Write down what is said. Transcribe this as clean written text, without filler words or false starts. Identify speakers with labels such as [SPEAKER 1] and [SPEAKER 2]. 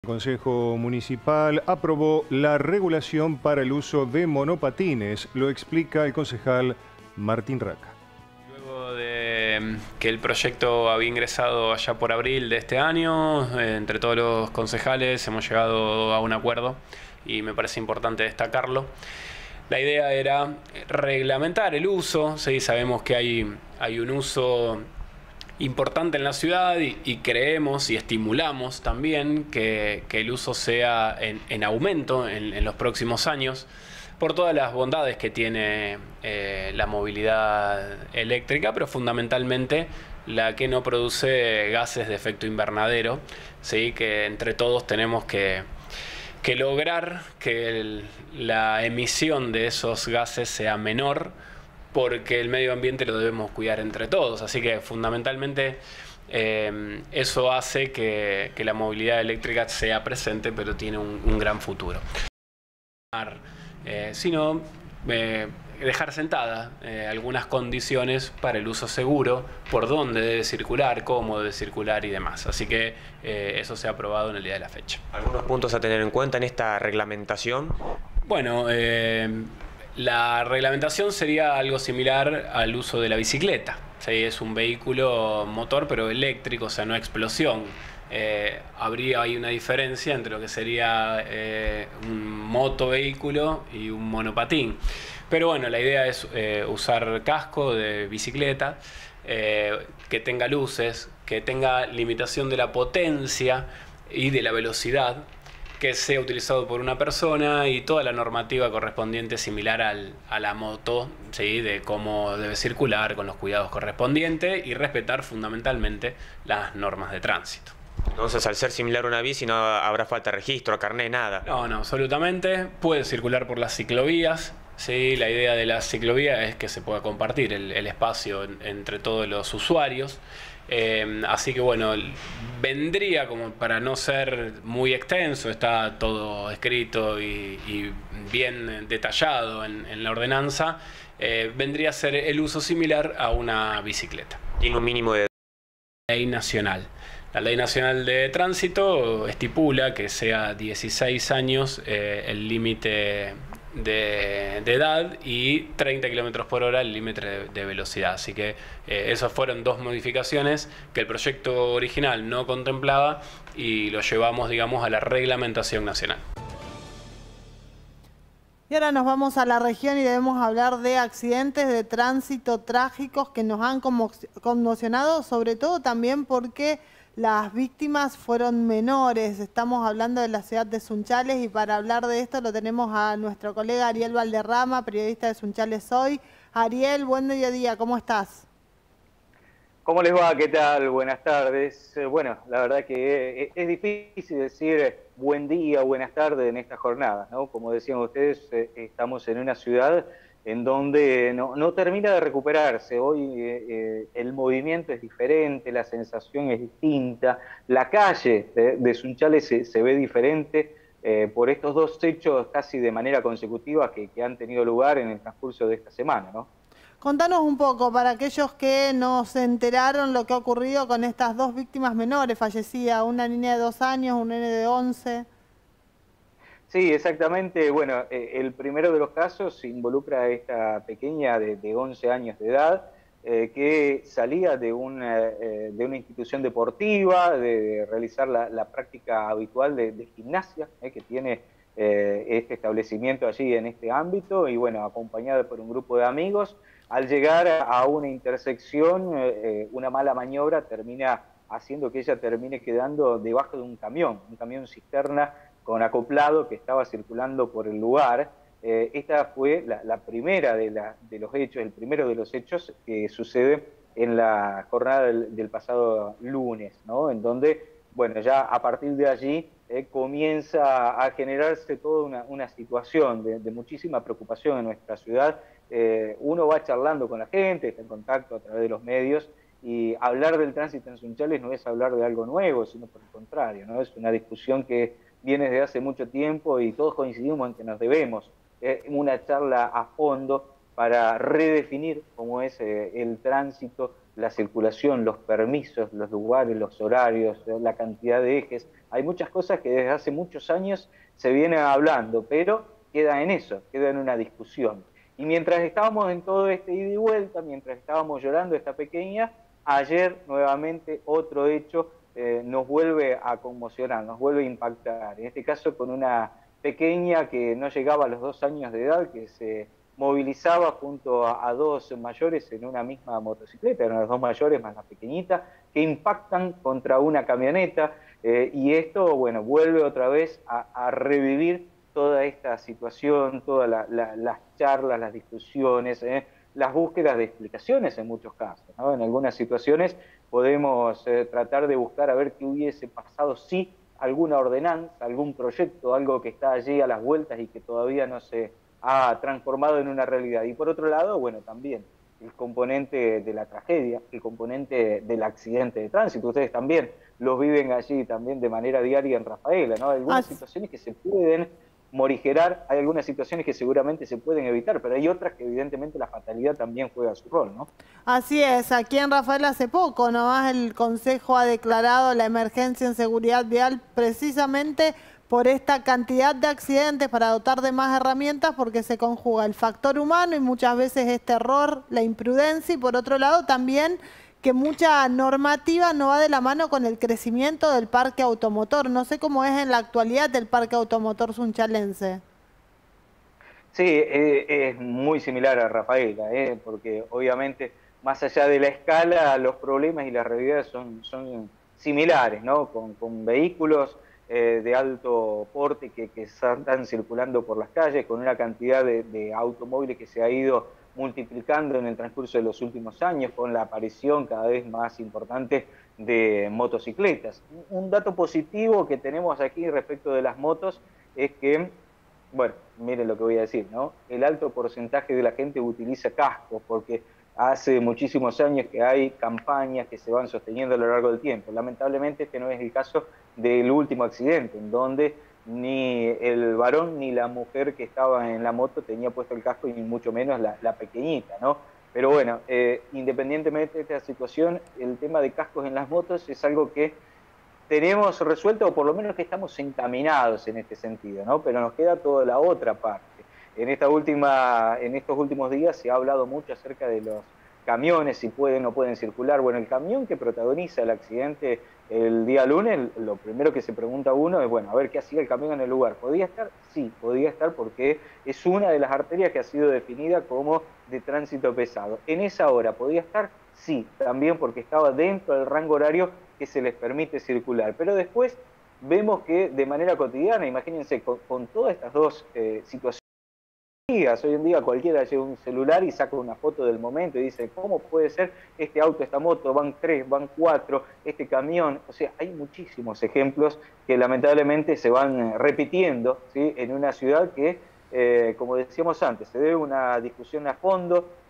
[SPEAKER 1] El Consejo Municipal aprobó la regulación para el uso de monopatines, lo explica el concejal Martín Raca.
[SPEAKER 2] Luego de que el proyecto había ingresado allá por abril de este año, entre todos los concejales hemos llegado a un acuerdo y me parece importante destacarlo. La idea era reglamentar el uso, ¿sí? Sabemos que hay un uso importante en la ciudad y creemos y estimulamos también que el uso sea en aumento en los próximos años por todas las bondades que tiene la movilidad eléctrica, pero fundamentalmente la que no produce gases de efecto invernadero, ¿sí? Que entre todos tenemos que lograr que la emisión de esos gases sea menor, porque el medio ambiente lo debemos cuidar entre todos. Así que fundamentalmente eso hace que la movilidad eléctrica sea presente, pero tiene un gran futuro. Sino dejar sentada algunas condiciones para el uso seguro, por dónde debe circular, cómo debe circular y demás. Así que eso se ha aprobado en el día de la fecha.
[SPEAKER 3] ¿Algunos puntos a tener en cuenta en esta reglamentación?
[SPEAKER 2] Bueno, la reglamentación sería algo similar al uso de la bicicleta. ¿Sí? Es un vehículo motor pero eléctrico, o sea, no explosión. Habría ahí una diferencia entre lo que sería un motovehículo y un monopatín. Pero bueno, la idea es usar casco de bicicleta, que tenga luces, que tenga limitación de la potencia y de la velocidad, que sea utilizado por una persona y toda la normativa correspondiente similar a la moto, ¿sí? De cómo debe circular con los cuidados correspondientes y respetar fundamentalmente las normas de tránsito.
[SPEAKER 3] Entonces, al ser similar a una bici, no habrá falta de registro, carné, nada.
[SPEAKER 2] No, absolutamente. Puede circular por las ciclovías. Sí, la idea de la ciclovía es que se pueda compartir el espacio entre todos los usuarios. Así que bueno, vendría como para no ser muy extenso, está todo escrito y bien detallado en la ordenanza, vendría a ser el uso similar a una bicicleta.
[SPEAKER 3] Tiene un mínimo de
[SPEAKER 2] Ley nacional. La Ley Nacional de Tránsito estipula que sea 16 años el límite de edad y 30 km por hora el límite de velocidad. Así que esas fueron dos modificaciones que el proyecto original no contemplaba y lo llevamos, digamos, a la reglamentación nacional.
[SPEAKER 4] Y ahora nos vamos a la región y debemos hablar de accidentes de tránsito trágicos que nos han conmocionado, sobre todo también porque las víctimas fueron menores. Estamos hablando de la ciudad de Sunchales y para hablar de esto lo tenemos a nuestro colega Ariel Valderrama, periodista de Sunchales Hoy. Ariel, buen día, ¿cómo estás?
[SPEAKER 5] ¿Cómo les va? ¿Qué tal? Buenas tardes. Bueno, la verdad que es difícil decir buen día o buenas tardes en esta jornada, ¿no? Como decían ustedes, estamos en una ciudad en donde no termina de recuperarse. Hoy el movimiento es diferente, la sensación es distinta, la calle de Sunchales se ve diferente por estos dos hechos casi de manera consecutiva que han tenido lugar en el transcurso de esta semana, ¿no?
[SPEAKER 4] Contanos un poco, para aquellos que no se enteraron lo que ha ocurrido con estas dos víctimas menores fallecidas, una niña de 2 años, un nene de 11.
[SPEAKER 5] Sí, exactamente. Bueno, el primero de los casos involucra a esta pequeña de 11 años de edad que salía de una institución deportiva, de realizar la práctica habitual de gimnasia que tiene este establecimiento allí en este ámbito y bueno, acompañada por un grupo de amigos. Al llegar a una intersección, una mala maniobra termina haciendo que ella termine quedando debajo de un camión cisterna con acoplado que estaba circulando por el lugar. Esta fue la primera de los hechos, el primero de los hechos que sucede en la jornada del pasado lunes, ¿no? En donde, bueno, ya a partir de allí comienza a generarse toda una situación de muchísima preocupación en nuestra ciudad. Uno va charlando con la gente, está en contacto a través de los medios, y hablar del tránsito en Sunchales no es hablar de algo nuevo, sino por el contrario, ¿no? Es una discusión que viene desde hace mucho tiempo y todos coincidimos en que nos debemos una charla a fondo para redefinir cómo es el tránsito la circulación, los permisos, los lugares, los horarios, la cantidad de ejes. Hay muchas cosas que desde hace muchos años se vienen hablando, pero queda en eso, queda en una discusión. Y mientras estábamos en todo este ida y vuelta, mientras estábamos llorando esta pequeña, ayer nuevamente otro hecho nos vuelve a conmocionar, nos vuelve a impactar. En este caso con una pequeña que no llegaba a los 2 años de edad, que se movilizaba junto a 2 mayores en una misma motocicleta, eran los 2 mayores más la pequeñita, que impactan contra una camioneta, y esto, bueno, vuelve otra vez a revivir toda esta situación, todas las charlas, las discusiones, las búsquedas de explicaciones en muchos casos, ¿no? En algunas situaciones podemos tratar de buscar a ver qué hubiese pasado si alguna ordenanza, algún proyecto, algo que está allí a las vueltas y que todavía no se ha transformado en una realidad. Y por otro lado, bueno, también el componente de la tragedia, el componente del accidente de tránsito. Ustedes también los viven allí también de manera diaria en Rafaela, ¿no? Hay algunas situaciones que se pueden morigerar, hay algunas situaciones que seguramente se pueden evitar, pero hay otras que evidentemente la fatalidad también juega su rol, ¿no?
[SPEAKER 4] Así es, aquí en Rafaela hace poco nomás el Consejo ha declarado la emergencia en seguridad vial precisamente por esta cantidad de accidentes, para dotar de más herramientas, porque se conjuga el factor humano y muchas veces este error, la imprudencia, y por otro lado también que mucha normativa no va de la mano con el crecimiento del parque automotor. No sé cómo es en la actualidad el parque automotor sunchalense.
[SPEAKER 5] Sí, es muy similar a Rafaela, porque obviamente más allá de la escala, los problemas y las realidades son similares, ¿no? Con vehículos de alto porte que están circulando por las calles, con una cantidad de automóviles que se ha ido multiplicando en el transcurso de los últimos años, con la aparición cada vez más importante de motocicletas. Un dato positivo que tenemos aquí respecto de las motos es que, bueno, miren lo que voy a decir, ¿no? El alto porcentaje de la gente utiliza cascos, porque hace muchísimos años que hay campañas que se van sosteniendo a lo largo del tiempo. Lamentablemente este no es el caso del último accidente, en donde ni el varón ni la mujer que estaba en la moto tenía puesto el casco, y mucho menos la pequeñita, ¿no? Pero bueno, independientemente de esta situación, el tema de cascos en las motos es algo que tenemos resuelto, o por lo menos que estamos encaminados en este sentido, ¿no? Pero nos queda toda la otra parte. En estos últimos días se ha hablado mucho acerca de los camiones, si pueden o no pueden circular. Bueno, el camión que protagoniza el accidente el día lunes, lo primero que se pregunta uno es, bueno, a ver, ¿qué hacía el camión en el lugar? ¿Podía estar? Sí, podía estar, porque es una de las arterias que ha sido definida como de tránsito pesado. En esa hora, ¿podía estar? Sí, también porque estaba dentro del rango horario que se les permite circular. Pero después vemos que de manera cotidiana, imagínense, con todas estas dos situaciones, hoy en día cualquiera lleva un celular y saca una foto del momento y dice, ¿cómo puede ser este auto, esta moto? Van 3, van 4, este camión. O sea, hay muchísimos ejemplos que lamentablemente se van repitiendo, ¿sí? En una ciudad que, como decíamos antes, se debe una discusión a fondo